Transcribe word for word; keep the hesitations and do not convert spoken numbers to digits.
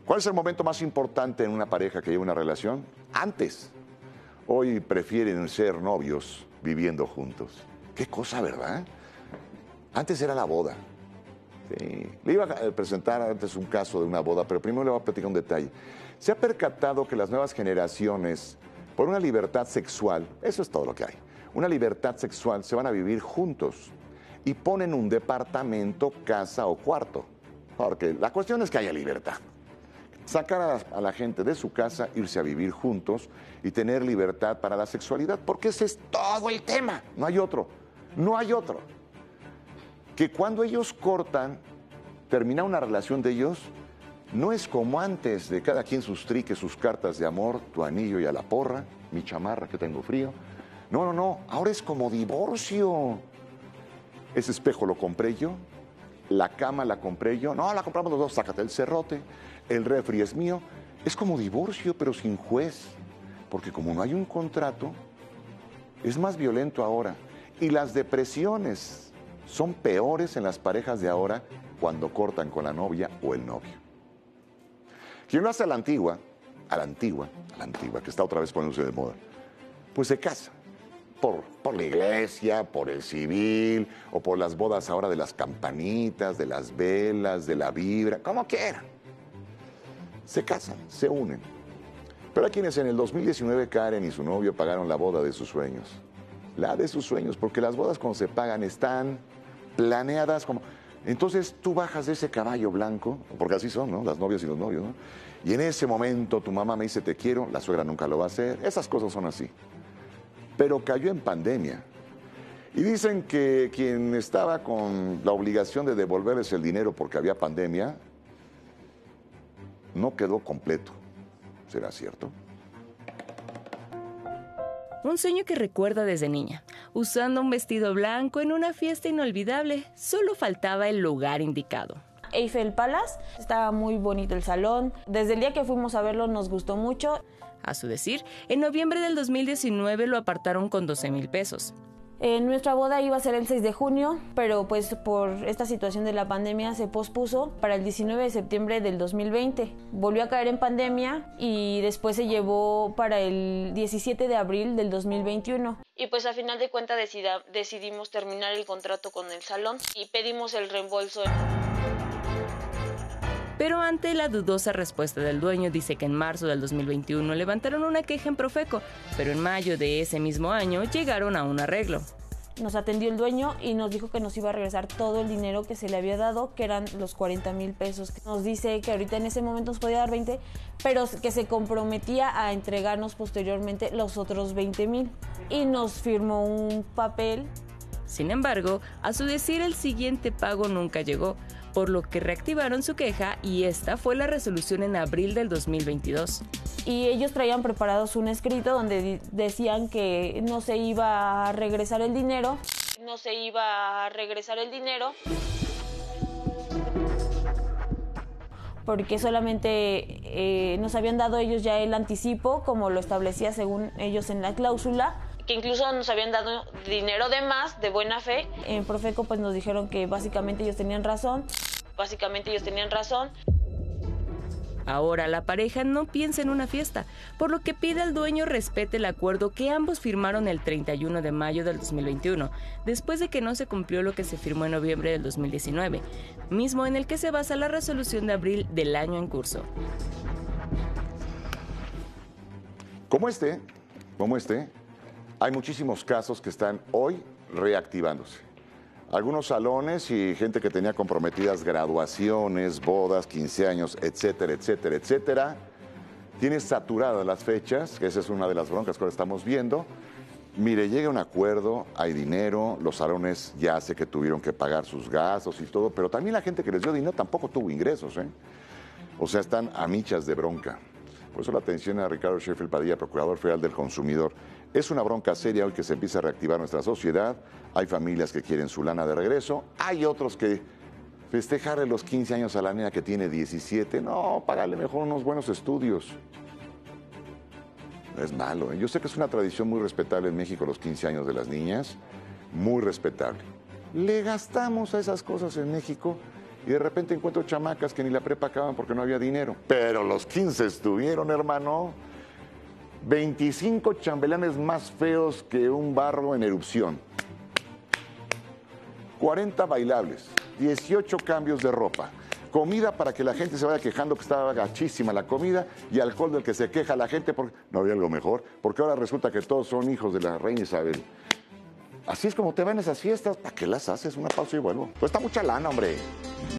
¿Cuál es el momento más importante en una pareja que lleva una relación? Antes. Hoy prefieren ser novios viviendo juntos. Qué cosa, ¿verdad? Antes era la boda. Sí. Le iba a presentar antes un caso de una boda, pero primero le voy a platicar un detalle. Se ha percatado que las nuevas generaciones, por una libertad sexual, eso es todo lo que hay, una libertad sexual, se van a vivir juntos y ponen un departamento, casa o cuarto. Porque la cuestión es que haya libertad. Sacar a la, a la gente de su casa, irse a vivir juntos y tener libertad para la sexualidad, porque ese es todo el tema, no hay otro, no hay otro. Que cuando ellos cortan, termina una relación de ellos, no es como antes, de cada quien sus triques, sus cartas de amor, tu anillo y a la porra, mi chamarra que tengo frío. No, no, no, ahora es como divorcio. Ese espejo lo compré yo, la cama la compré yo, no, la compramos los dos, sácate el cerrote, el refri es mío. Es como divorcio, pero sin juez, porque como no hay un contrato, es más violento ahora. Y las depresiones son peores en las parejas de ahora cuando cortan con la novia o el novio. Quien lo hace a la antigua, a la antigua, a la antigua, que está otra vez poniéndose de moda, pues se casa. Por, por la iglesia, por el civil, o por las bodas ahora de las campanitas, de las velas, de la vibra, como quieran. Se casan, se unen. Pero hay quienes en el dos mil diecinueve Karen y su novio pagaron la boda de sus sueños. La de sus sueños, porque las bodas cuando se pagan están planeadas como... Entonces tú bajas de ese caballo blanco, porque así son, ¿no? Las novias y los novios, ¿no? Y en ese momento tu mamá me dice te quiero, la suegra nunca lo va a hacer. Esas cosas son así. Pero cayó en pandemia. Y dicen que quien estaba con la obligación de devolverles el dinero porque había pandemia, no quedó completo. ¿Será cierto? Un sueño que recuerda desde niña, usando un vestido blanco en una fiesta inolvidable. Solo faltaba el lugar indicado. Eiffel Palace, estaba muy bonito el salón. Desde el día que fuimos a verlo nos gustó mucho. A su decir, en noviembre del dos mil diecinueve lo apartaron con doce mil pesos. Eh, nuestra boda iba a ser el seis de junio, pero pues por esta situación de la pandemia se pospuso para el diecinueve de septiembre del dos mil veinte. Volvió a caer en pandemia y después se llevó para el diecisiete de abril del dos mil veintiuno. Y pues a final de cuentas decida, decidimos terminar el contrato con el salón y pedimos el reembolso. Pero ante la dudosa respuesta del dueño, dice que en marzo del dos mil veintiuno levantaron una queja en Profeco, pero en mayo de ese mismo año llegaron a un arreglo. Nos atendió el dueño y nos dijo que nos iba a regresar todo el dinero que se le había dado, que eran los cuarenta mil pesos. Nos dice que ahorita en ese momento nos podía dar veinte, pero que se comprometía a entregarnos posteriormente los otros veinte mil. Y nos firmó un papel. Sin embargo, a su decir, el siguiente pago nunca llegó, por lo que reactivaron su queja y esta fue la resolución en abril del dos mil veintidós. Y ellos traían preparados un escrito donde decían que no se iba a regresar el dinero, no se iba a regresar el dinero, porque solamente eh, nos habían dado ellos ya el anticipo, como lo establecía según ellos en la cláusula, que incluso nos habían dado dinero de más, de buena fe. En Profeco pues nos dijeron que básicamente ellos tenían razón, básicamente ellos tenían razón. Ahora la pareja no piensa en una fiesta, por lo que pide al dueño respete el acuerdo que ambos firmaron el treinta y uno de mayo del dos mil veintiuno, después de que no se cumplió lo que se firmó en noviembre del dos mil diecinueve, mismo en el que se basa la resolución de abril del año en curso. Como este, como este, hay muchísimos casos que están hoy reactivándose. Algunos salones y gente que tenía comprometidas graduaciones, bodas, quince años, etcétera, etcétera, etcétera. Tiene saturadas las fechas, que esa es una de las broncas que ahora estamos viendo. Mire, llega un acuerdo, hay dinero, los salones ya sé que tuvieron que pagar sus gastos y todo, pero también la gente que les dio dinero tampoco tuvo ingresos, ¿eh? O sea, están a michas de bronca. Por eso la atención a Ricardo Sheffield Padilla, Procurador Federal del Consumidor. Es una bronca seria hoy que se empieza a reactivar nuestra sociedad. Hay familias que quieren su lana de regreso. Hay otros que festejarle los quince años a la nena que tiene diecisiete. No, págale mejor unos buenos estudios. No es malo, ¿eh? Yo sé que es una tradición muy respetable en México los quince años de las niñas. Muy respetable. Le gastamos a esas cosas en México Y de repente encuentro chamacas que ni la prepa acaban porque no había dinero. Pero los quince estuvieron, hermano. veinticinco chambelanes más feos que un barro en erupción. cuarenta bailables, dieciocho cambios de ropa, comida para que la gente se vaya quejando que estaba gachísima la comida y alcohol del que se queja la gente porque no había algo mejor, porque ahora resulta que todos son hijos de la reina Isabel. Así es como te van esas fiestas. ¿Para qué las haces? Una pausa y vuelvo. Cuesta mucha lana, hombre.